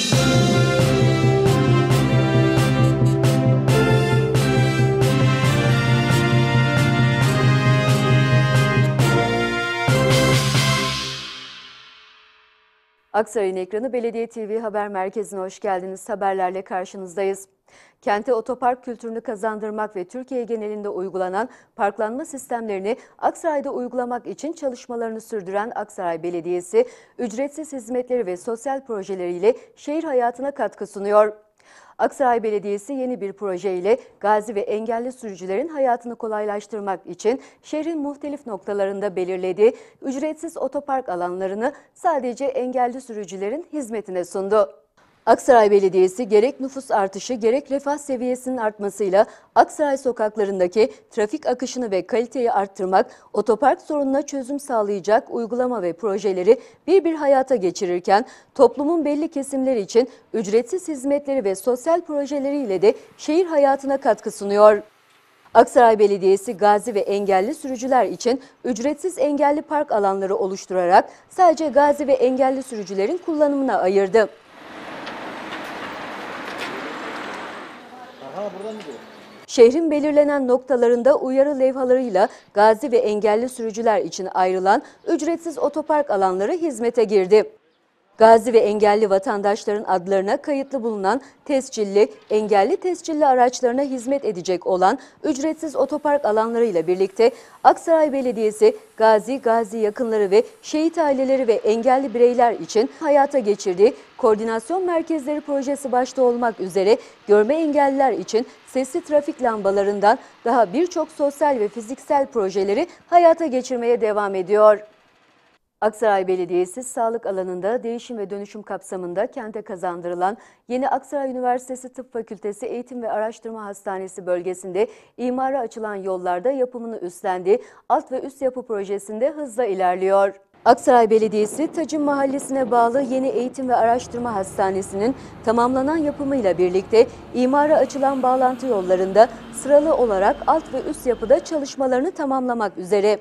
Aksaray'ın ekranı Belediye TV Haber Merkezi'ne hoş geldiniz. Haberlerle karşınızdayız. Kente otopark kültürünü kazandırmak ve Türkiye genelinde uygulanan parklanma sistemlerini Aksaray'da uygulamak için çalışmalarını sürdüren Aksaray Belediyesi, ücretsiz hizmetleri ve sosyal projeleriyle şehir hayatına katkı sunuyor. Aksaray Belediyesi yeni bir projeyle gazi ve engelli sürücülerin hayatını kolaylaştırmak için şehrin muhtelif noktalarında belirlediği ücretsiz otopark alanlarını sadece engelli sürücülerin hizmetine sundu. Aksaray Belediyesi gerek nüfus artışı gerek refah seviyesinin artmasıyla Aksaray sokaklarındaki trafik akışını ve kaliteyi arttırmak, otopark sorununa çözüm sağlayacak uygulama ve projeleri bir hayata geçirirken toplumun belli kesimleri için ücretsiz hizmetleri ve sosyal projeleriyle de şehir hayatına katkı sunuyor. Aksaray Belediyesi gazi ve engelli sürücüler için ücretsiz engelli park alanları oluşturarak sadece gazi ve engelli sürücülerin kullanımına ayırdı. Şehrin belirlenen noktalarında uyarı levhalarıyla gazi ve engelli sürücüler için ayrılan ücretsiz otopark alanları hizmete girdi. Gazi ve engelli vatandaşların adlarına kayıtlı bulunan tescilli, engelli tescilli araçlarına hizmet edecek olan ücretsiz otopark alanlarıyla birlikte Aksaray Belediyesi, gazi yakınları ve şehit aileleri ve engelli bireyler için hayata geçirdiği koordinasyon merkezleri projesi başta olmak üzere görme engelliler için sesli trafik lambalarından daha birçok sosyal ve fiziksel projeleri hayata geçirmeye devam ediyor. Aksaray Belediyesi sağlık alanında değişim ve dönüşüm kapsamında kente kazandırılan yeni Aksaray Üniversitesi Tıp Fakültesi Eğitim ve Araştırma Hastanesi bölgesinde imara açılan yollarda yapımını üstlendiği alt ve üst yapı projesinde hızla ilerliyor. Aksaray Belediyesi, Tacın Mahallesi'ne bağlı yeni Eğitim ve Araştırma Hastanesi'nin tamamlanan yapımıyla birlikte imara açılan bağlantı yollarında sıralı olarak alt ve üst yapıda çalışmalarını tamamlamak üzere.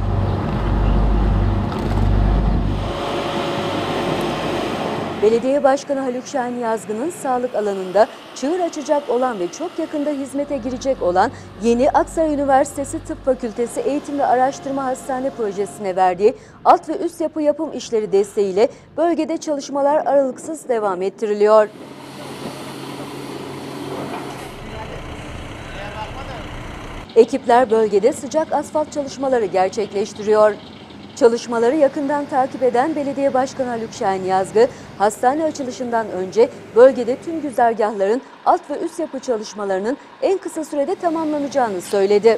Belediye Başkanı Haluk Şahin Yazgı'nın sağlık alanında çığır açacak olan ve çok yakında hizmete girecek olan yeni Aksaray Üniversitesi Tıp Fakültesi Eğitim ve Araştırma Hastane Projesi'ne verdiği alt ve üst yapı yapım işleri desteğiyle bölgede çalışmalar aralıksız devam ettiriliyor. Ekipler bölgede sıcak asfalt çalışmaları gerçekleştiriyor. Çalışmaları yakından takip eden Belediye Başkanı Haluk Şahin Yazgı, hastane açılışından önce bölgede tüm güzergahların alt ve üst yapı çalışmalarının en kısa sürede tamamlanacağını söyledi.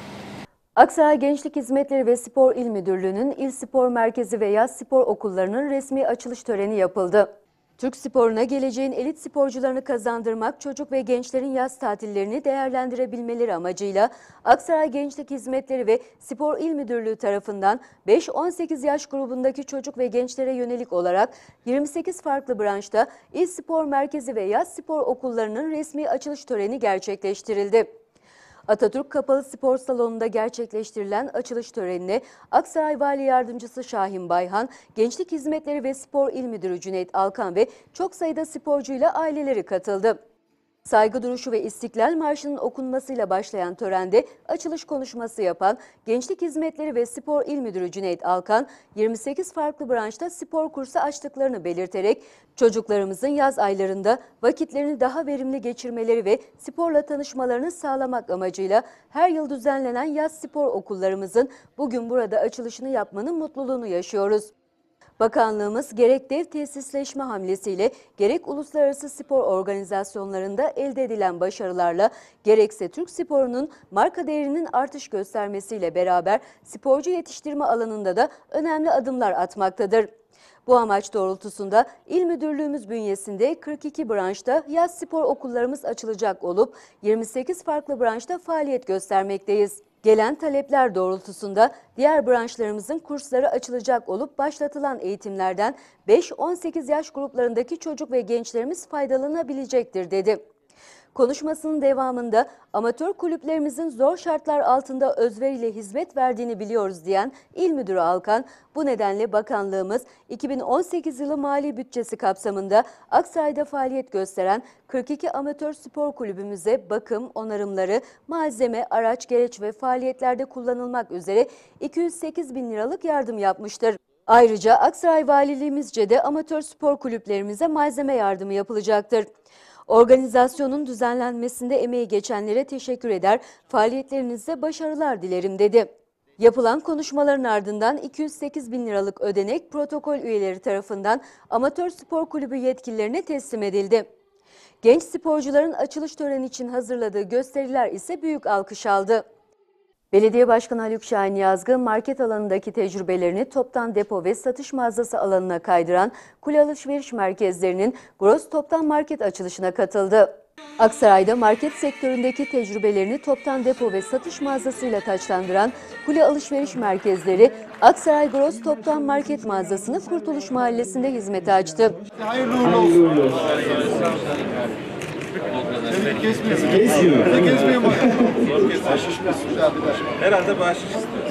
Aksaray Gençlik Hizmetleri ve Spor İl Müdürlüğü'nün İl Spor Merkezi ve Yaz Spor Okullarının resmi açılış töreni yapıldı. Türk sporuna geleceğin elit sporcularını kazandırmak, çocuk ve gençlerin yaz tatillerini değerlendirebilmeleri amacıyla Aksaray Gençlik Hizmetleri ve Spor İl Müdürlüğü tarafından 5-18 yaş grubundaki çocuk ve gençlere yönelik olarak 28 farklı branşta İl Spor Merkezi ve Yaz Spor Okullarının resmi açılış töreni gerçekleştirildi. Atatürk Kapalı Spor Salonu'nda gerçekleştirilen açılış törenine Aksaray Vali Yardımcısı Şahin Bayhan, Gençlik Hizmetleri ve Spor İl Müdürü Cüneyt Alkan ve çok sayıda sporcuyla aileleri katıldı. Saygı duruşu ve İstiklal Marşı'nın okunmasıyla başlayan törende açılış konuşması yapan Gençlik Hizmetleri ve Spor İl Müdürü Cüneyt Alkan, 28 farklı branşta spor kursu açtıklarını belirterek çocuklarımızın yaz aylarında vakitlerini daha verimli geçirmeleri ve sporla tanışmalarını sağlamak amacıyla her yıl düzenlenen yaz spor okullarımızın bugün burada açılışını yapmanın mutluluğunu yaşıyoruz. Bakanlığımız gerek dev tesisleşme hamlesiyle gerek uluslararası spor organizasyonlarında elde edilen başarılarla gerekse Türk sporunun marka değerinin artış göstermesiyle beraber sporcu yetiştirme alanında da önemli adımlar atmaktadır. Bu amaç doğrultusunda İl Müdürlüğümüz bünyesinde 42 branşta yaz spor okullarımız açılacak olup 28 farklı branşta faaliyet göstermekteyiz. Gelen talepler doğrultusunda diğer branşlarımızın kursları açılacak olup başlatılan eğitimlerden 5-18 yaş gruplarındaki çocuk ve gençlerimiz faydalanabilecektir dedi. Konuşmasının devamında amatör kulüplerimizin zor şartlar altında özveriyle hizmet verdiğini biliyoruz diyen İl Müdürü Alkan, bu nedenle bakanlığımız 2018 yılı mali bütçesi kapsamında Aksaray'da faaliyet gösteren 42 amatör spor kulübümüze bakım, onarımları, malzeme, araç, gereç ve faaliyetlerde kullanılmak üzere 208 bin liralık yardım yapmıştır. Ayrıca Aksaray Valiliğimizce de amatör spor kulüplerimize malzeme yardımı yapılacaktır. Organizasyonun düzenlenmesinde emeği geçenlere teşekkür eder, faaliyetlerinize başarılar dilerim dedi. Yapılan konuşmaların ardından 208 bin liralık ödenek protokol üyeleri tarafından amatör spor kulübü yetkililerine teslim edildi. Genç sporcuların açılış töreni için hazırladığı gösteriler ise büyük alkış aldı. Belediye Başkanı Haluk Şahin Yazgı, market alanındaki tecrübelerini toptan depo ve satış mağazası alanına kaydıran Kule Alışveriş Merkezlerinin Gross Toptan Market açılışına katıldı. Aksaray'da market sektöründeki tecrübelerini toptan depo ve satış mağazasıyla taçlandıran Kule Alışveriş Merkezleri, Aksaray Gross Toptan Market mağazasını Kurtuluş Mahallesi'nde hizmete açtı. Hayırlı uğurlu olsun. Kesmiyor. Kesmiyor mu? Herhalde bahşiş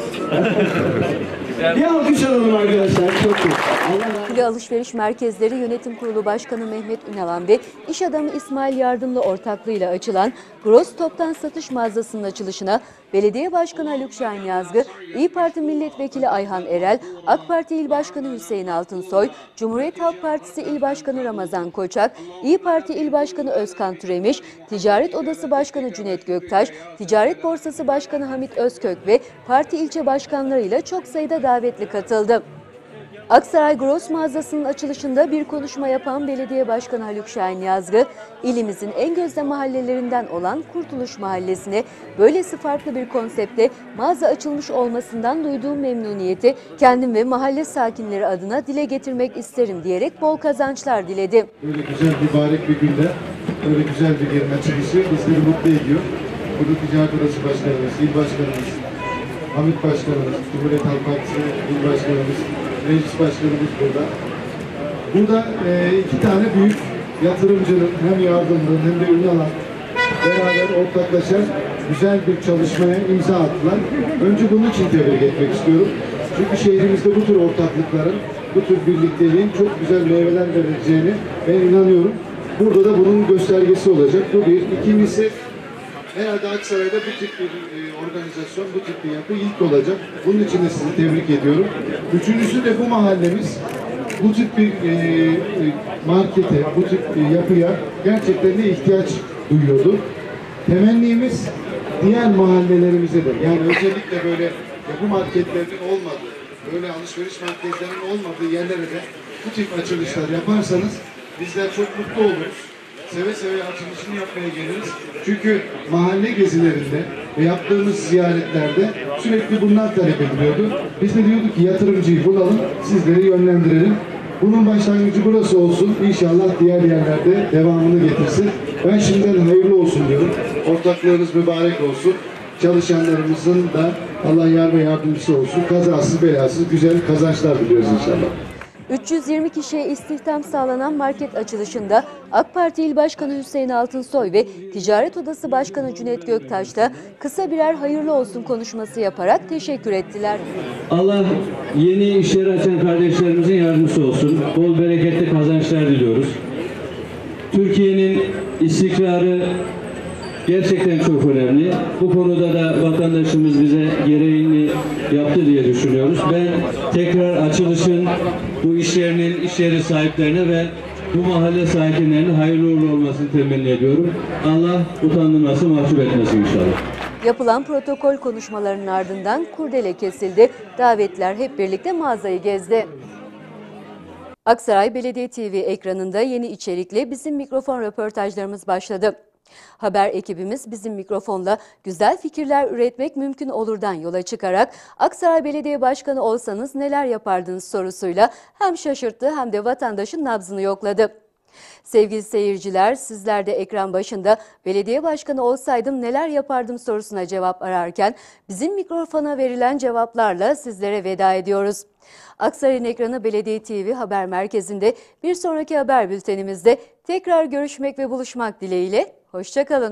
Bir alkış alalım arkadaşlar. Çok iyi. Kule Alışveriş Merkezleri Yönetim Kurulu Başkanı Mehmet Ünalan ve iş adamı İsmail Yardımlı ortaklığıyla açılan Gross Toptan Satış Mağazası'nın açılışına Belediye Başkanı Haluk Şahin Yazgı, İYİ Parti Milletvekili Ayhan Erel, AK Parti İl Başkanı Hüseyin Altınsoy, Cumhuriyet Halk Partisi İl Başkanı Ramazan Koçak, İYİ Parti İl Başkanı Özkan Türemiş, Ticaret Odası Başkanı Cüneyt Göktaş, Ticaret Borsası Başkanı Hamit Özkök ve parti ilçe başkanlarıyla çok sayıda davetli katıldı. Aksaray Gross mağazasının açılışında bir konuşma yapan Belediye Başkanı Haluk Şahin Yazgı, ilimizin en gözde mahallelerinden olan Kurtuluş Mahallesi'ne böylesi farklı bir konsepte mağaza açılmış olmasından duyduğum memnuniyeti kendim ve mahalle sakinleri adına dile getirmek isterim diyerek bol kazançlar diledi. Böyle güzel mübarek bir günde böyle güzel bir yerin açılışı bizleri mutlu ediyor. Burada Ticaret Odası Başkanımız, İl Başkanımız, Hamit Başkanımız, Cumhuriyet Halk Partisi İl Başkanımız, Meclis Başkanımız burada. Burada iki tane büyük yatırımcının hem yardımcının hem de ünlü alan beraber ortaklaşa güzel bir çalışmaya imza attılar. Önce bunun için tebrik etmek istiyorum. Çünkü şehrimizde bu tür ortaklıkların, bu tür birlikteliğin çok güzel meyveler vereceğini ben inanıyorum. Burada da bunun göstergesi olacak. Bu bir. İkincisi, herhalde Aksaray'da bu tip bir organizasyon, bu tip bir yapı ilk olacak. Bunun için de sizi tebrik ediyorum. Üçüncüsü de bu mahallemiz bu tip bir markete, bu tip bir yapıya gerçekten de ihtiyaç duyuyordu. Temennimiz diğer mahallelerimize de, yani özellikle böyle yapı marketlerinin olmadığı, böyle alışveriş merkezlerinin olmadığı yerlere de bu tip açılışlar yaparsanız bizler çok mutlu oluruz. Seve seve açılışını yapmaya geliriz. Çünkü mahalle gezilerinde ve yaptığımız ziyaretlerde sürekli bunlar talep ediliyordu. Biz de diyorduk ki yatırımcıyı bulalım, sizleri yönlendirelim. Bunun başlangıcı burası olsun. İnşallah diğer yerlerde devamını getirsin. Ben şimdiden hayırlı olsun diyorum. Ortaklığınız mübarek olsun. Çalışanlarımızın da Allah yar ve yardımcısı olsun. Kazasız belasız güzel kazançlar diliyoruz inşallah. 320 kişiye istihdam sağlanan market açılışında AK Parti İl Başkanı Hüseyin Altınsoy ve Ticaret Odası Başkanı Cüneyt Göktaş da kısa birer hayırlı olsun konuşması yaparak teşekkür ettiler. Allah yeni işleri açan kardeşlerimizin yardımcısı olsun. Bol bereketli kazançlar diliyoruz. Türkiye'nin istikrarı gerçekten çok önemli. Bu konuda da vatandaşımız bize gereğini yaptı diye düşünüyoruz. Ben tekrar açılışın bu iş yeri sahiplerine ve bu mahalle sakinlerine hayırlı uğurlu olmasını temenni ediyorum. Allah utandırmasın, mahcup etmesin inşallah. Yapılan protokol konuşmalarının ardından kurdele kesildi. Davetliler hep birlikte mağazayı gezdi. Aksaray Belediye TV ekranında yeni içerikle bizim mikrofon röportajlarımız başladı. Haber ekibimiz bizim mikrofonla güzel fikirler üretmek mümkün olurdan yola çıkarak Aksaray Belediye Başkanı olsanız neler yapardınız sorusuyla hem şaşırttı hem de vatandaşın nabzını yokladı. Sevgili seyirciler, sizler de ekran başında belediye başkanı olsaydım neler yapardım sorusuna cevap ararken bizim mikrofona verilen cevaplarla sizlere veda ediyoruz. Aksaray'ın ekranı Belediye TV Haber Merkezi'nde bir sonraki haber bültenimizde tekrar görüşmek ve buluşmak dileğiyle. Hoşça kalın.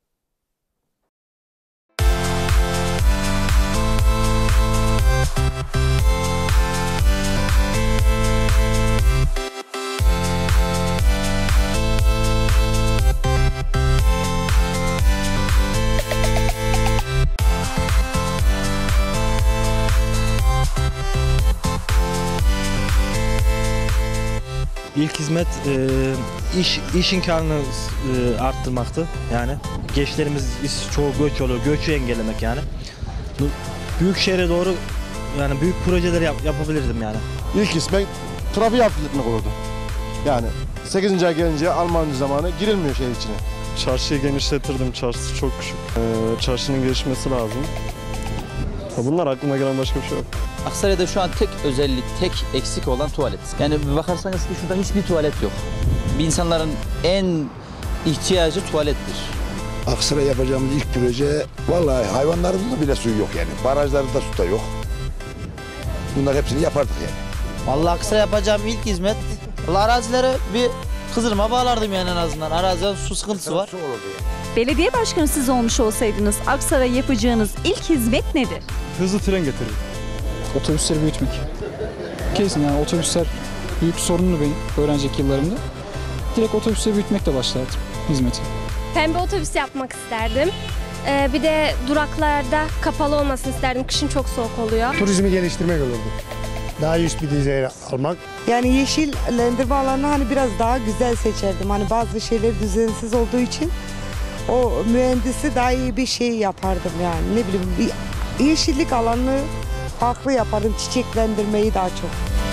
İlk hizmet iş imkanını arttırmaktı yani. Gençlerimiz çoğu göç oluyor, göçü engellemek yani. Büyük şehre doğru yani büyük projeler yapabilirdim yani. İlk hizmet trafiği hafifletmek olurdu. Yani 8. ay gelince Alman zamanı girilmiyor şehir içine. Çarşıyı genişletirdim. Çarşısı çok küçük. Çarşının gelişmesi lazım. Bunlar aklıma gelen başka bir şey yok. Aksaray'da şu an tek özellik, tek eksik olan tuvalet. Yani bir bakarsanız ki şurada hiçbir tuvalet yok. Bir insanların en ihtiyacı tuvalettir. Aksaray yapacağımız ilk proje, vallahi hayvanlarımızda bile suyu yok yani. Barajlarda su da yok. Bunlar hepsini yapardık yani. Vallahi Aksaray yapacağım ilk hizmet, arazilere bir kızdırma bağlardım yani en azından. Arazide su sıkıntısı var. Belediye başkanı siz olmuş olsaydınız Aksaray'a yapacağınız ilk hizmet nedir? Hızlı tren getirir. Otobüsleri büyütmek. Kesin yani otobüsler büyük sorunlu benim öğrencilik yıllarımda. Direkt otobüsleri büyütmekle başlardım hizmeti. Pembe otobüs yapmak isterdim. Bir de duraklarda kapalı olmasını isterdim. Kışın çok soğuk oluyor. Turizmi geliştirmek olurdu. Daha üst bir düzeye almak. Yani yeşillendirme alanını hani biraz daha güzel seçerdim. Hani bazı şeyler düzensiz olduğu için o mühendisi daha iyi bir şey yapardım yani. Ne bileyim bir yeşillik alanını farklı yapardım. Çiçeklendirmeyi daha çok.